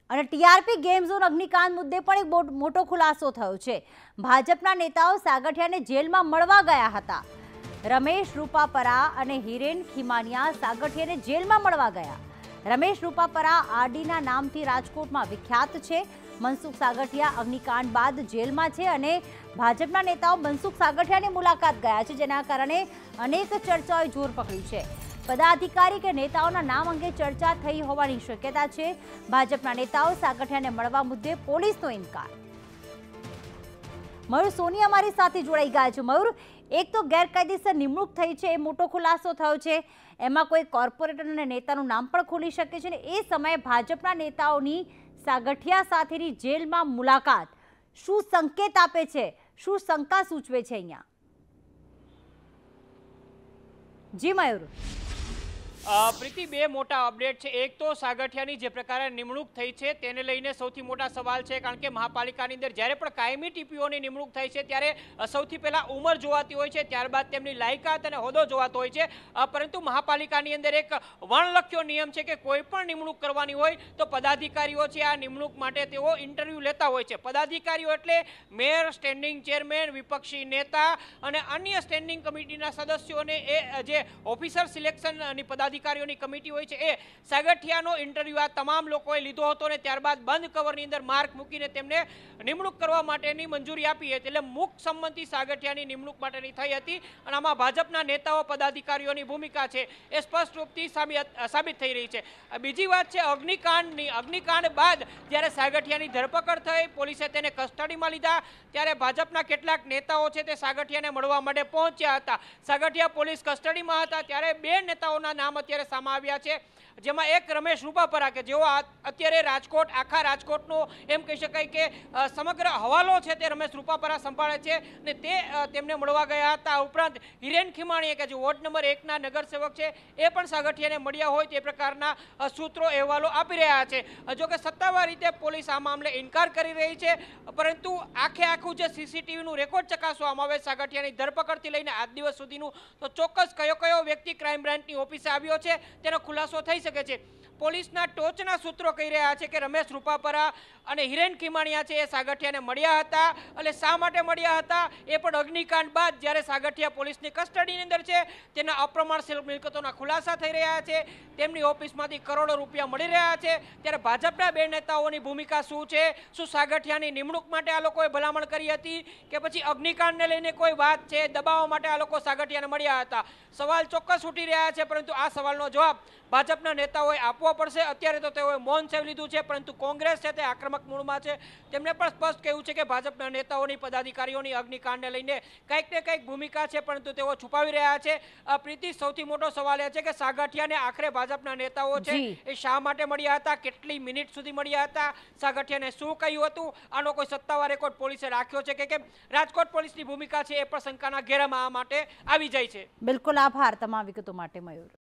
અને TRP game zone અગ્નિકાંડ મુદ્દે પણ એક મોટો ખુલાસો થયો છે। ભાજપના નેતાઓ સાગઠિયાને જેલમાં મળવા ગયા હતા। રમેશ રૂપાપરા અને હિરેન ખીમાનિયા સાગઠિયાને જેલમાં મળવા ગયા। રમેશ રૂપાપરા આરડીના નામથી રાજકોટમાં વિખ્યાત છે। મનસુખ સાગઠિયા અગ્નિકાંડ બાદ જેલમાં છે અને ભાજપના નેતાઓ મનસુખ સાગઠિયાની મુલાકાત ગયા છે, જેના કારણે અનેક ચર્ચાઓએ જોર પકડ્યું છે। પદાધિકારી કે નેતાઓના નામ અંગે ચર્ચા થઈ હોવાની શક્યતા છે। ભાજપના નેતાઓ સાગઠિયાને મળવા મુદ્દે પોલીસનો ઇનકાર। મયુર સોની અમારી સાથે જોડાઈ ગયા છે। મયુર, એક તો ગેરકાયદેસર નિમણૂક થઈ છે, એ મોટો ખુલાસો થયો છે, એમાં કોઈ કોર્પોરેટર અને નેતાનું નામ પણ ખુલી શકે છે, ને એ સમયે ભાજપના નેતાઓની સાગઠિયા સાથેની જેલમાં મુલાકાત શું સંકેત આપે છે, શું શંકા સૂચવે છે અહીંયા? જી મયુર। પ્રીતિ, બે મોટા અપડેટ છે। એક તો સાગઠિયાની જે પ્રકારે નિમણૂક થઈ છે તેને લઈને સૌથી મોટા સવાલ છે, કારણ કે મહાપાલિકાની અંદર જ્યારે પણ કાયમી ટીપીઓની નિમણૂક થાય છે ત્યારે સૌથી પહેલાં ઉંમર જોવાતી હોય છે, ત્યારબાદ તેમની લાયકાત અને હોદ્દો જોવાતો હોય છે। પરંતુ મહાપાલિકાની અંદર એક વણલખ્યો નિયમ છે કે કોઈ પણ નિમણૂક કરવાની હોય તો પદાધિકારીઓ છે આ નિમણૂક માટે તેઓ ઇન્ટરવ્યૂ લેતા હોય છે। પદાધિકારીઓ એટલે મેયર, સ્ટેન્ડિંગ ચેરમેન, વિપક્ષી નેતા અને અન્ય સ્ટેન્ડિંગ કમિટીના સદસ્યોને એ જે ઓફિસર સિલેક્શનની પદાધિકારીઓની કમિટી હોય છે એ સાગઠિયાનો ઇન્ટરવ્યૂ આ તમામ લોકોએ લીધો હતો અને ત્યારબાદ બંધ કવરની અંદર માર્ક મૂકીને તેમને નિમણૂક કરવા માટેની મંજૂરી આપી હતી। એટલે મુક્ત સંમતિ સાગઠિયાની નિમણૂક માટેની થઈ હતી અને આમાં ભાજપના નેતાઓ, પદાધિકારીઓની ભૂમિકા છે એ સ્પષ્ટ રૂપથી સાબિત થઈ રહી છે। બીજી વાત છે અગ્નિકાંડની। અગ્નિકાંડ બાદ જ્યારે સાગઠિયાની ધરપકડ થઈ, પોલીસે તેને કસ્ટડીમાં લીધા, ત્યારે ભાજપના કેટલાક નેતાઓ છે તે સાગઠિયાને મળવા માટે પહોંચ્યા હતા। સાગઠિયા પોલીસ કસ્ટડીમાં હતા ત્યારે બે નેતાઓના નામ અત્યારે સામે આવ્યા છે, જેમાં એક રમેશ રૂપાપરા કે જેઓ અત્યારે રાજકોટ, આખા રાજકોટનો એમ કહી શકાય કે સમગ્ર હવાલો છે તે રમેશ રૂપાપરા સંભાળે છે અને તેમને મળવા ગયા હતા। ઉપરાંત હિરેન ખીમાણીએ કે જે વોર્ડ નંબર 1ના નગરસેવક છે એ પણ સાગઠિયાને મળ્યા હોય તે પ્રકારના સૂત્રો, અહેવાલો આપી રહ્યા છે। જોકે સત્તાવાર રીતે પોલીસ આ મામલે ઇનકાર કરી રહી છે, પરંતુ આખું જે સીસીટીવીનું રેકોર્ડ ચકાસવામાં આવે સાગઠિયાની ધરપકડથી લઈને આજ દિવસ સુધીનું, તો ચોક્કસ કયો વ્યક્તિ ક્રાઇમ બ્રાન્ચની ઓફિસે આવ્યો છે તેનો ખુલાસો થઈ શકે છે। પોલીસના ટોચના સૂત્રો કહી રહ્યા છે કે રમેશ રૂપાપરા અને હિરેન ખીમાણીયા છે એ સાગઠિયાને મળ્યા હતા, અને શા માટે મળ્યા હતા એ પણ અગ્નિકાંડ બાદ જ્યારે સાગઠિયા પોલીસની કસ્ટડીની અંદર છે તેના અપ્રમાણશીલ મિલકતોના ખુલાસા થઈ રહ્યા છે, તેમની ઓફિસમાંથી કરોડો રૂપિયા મળી રહ્યા છે, ત્યારે ભાજપના બે નેતાઓની ભૂમિકા શું છે? શું સાગઠિયાની નિમણૂક માટે આ લોકોએ ભલામણ કરી હતી કે પછી અગ્નિકાંડને લઈને કોઈ વાત છે, દબાવવા માટે આ લોકો સાગઠિયાને મળ્યા હતા? સવાલ ચોક્કસ ઉઠી રહ્યા છે, પરંતુ આ સવાલનો જવાબ ભાજપના નેતાઓએ આપવો પડશે। અત્યારે તો તેઓએ મૌન સેવી લીધું છે, પરંતુ કોંગ્રેસ છે તે આક્રમક મૂડમાં છે। તેમણે પણ સ્પષ્ટ કહ્યું છે કે ભાજપના નેતાઓની, પદાધિકારીઓની અગ્નિકાંડને લઈને કંઈક ને કંઈક ભૂમિકા છે, પરંતુ તેઓ છુપાવી રહ્યા છે। પ્રીતિ, સૌથી મોટો સવાલ એ છે કે સાગઠિયાને આખરે ભાજપના નેતાઓ છે એ શા માટે મળ્યા હતા, કેટલી મિનિટ સુધી મળ્યા હતા, સાગઠિયાને શું કહ્યું હતું, આનો કોઈ સત્તાવાર રેકોર્ડ પોલીસે રાખ્યો છે કે કેમ? રાજકોટ પોલીસની ભૂમિકા છે એ પણ શંકાના ઘેરામાં આ માટે આવી જાય છે। બિલકુલ, આભાર તમામ વિગતો માટે મયુર।